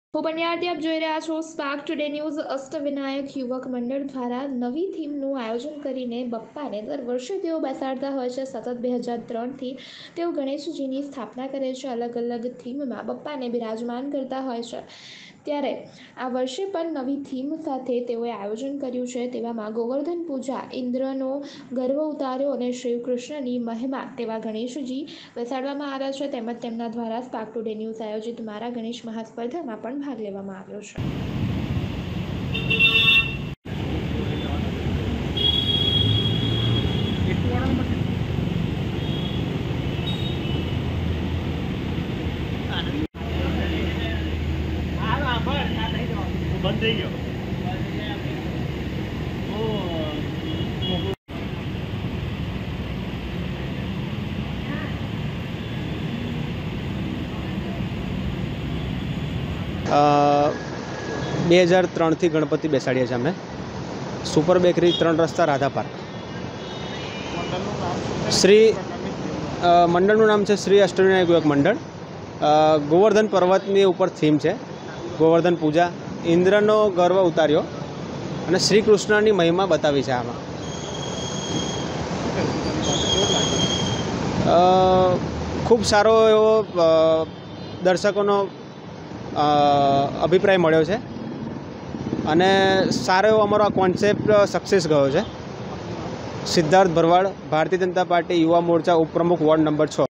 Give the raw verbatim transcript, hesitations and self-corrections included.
હું પંડ્યાથી આપ જોઈ રહ્યા છો સ્પાર્ક ટુડે ન્યૂઝ. અષ્ટવિનાયક યુવક મંડળ દ્વારા નવી થીમનું આયોજન કરીને બપ્પાને દર વર્ષે તેઓ બેસાડતા હોય છે. સતત બે હજાર ત્રણથી તેઓ ગણેશજીની સ્થાપના કરે છે. અલગ અલગ થીમમાં બપ્પાને બિરાજમાન કરતા હોય છે. ત્યારે આ વર્ષે પણ નવી થીમ સાથે તેઓએ આયોજન કર્યું છે. તેવામાં ગોવર્ધન પૂજા, ઇન્દ્રનો ગર્વ ઉતાર્યો અને શ્રી કૃષ્ણની મહિમા તેવા ગણેશજી બેસાડવામાં આવ્યા છે. તેમજ તેમના દ્વારા સ્પાર્ક ટુડે ન્યૂઝ આયોજિત મારા ગણેશ મહાસ્પર્ધામાં પણ ભાગ લેવામાં આવ્યો છે. બંધ થઈ ગયો. બે હજાર ત્રણથી ગણપતિ બેસાડીએ છીએ અમે. સુપર બેકરી, ત્રણ રસ્તા, રાધા પાર્ક. શ્રી મંડળનું નામ છે શ્રી અષ્ટવિનાયક યુવક મંડળ. ગોવર્ધન પર્વતની ઉપર થીમ છે. ગોવર્ધન પૂજા, ઇન્દ્રનો ગર્વ ઉતાર્યો અને શ્રી કૃષ્ણની મહિમા બતાવી છે. આમાં ખૂબ સારો એવો દર્શકોનો અભિપ્રાય મળ્યો છે અને સારો એવો અમારો આ કોન્સેપ્ટ સક્સેસ ગયો છે. સિદ્ધાર્થ ભરવાડ, ભારતીય જનતા પાર્ટી યુવા મોરચા ઉપપ્રમુખ, વોર્ડ નંબર છ.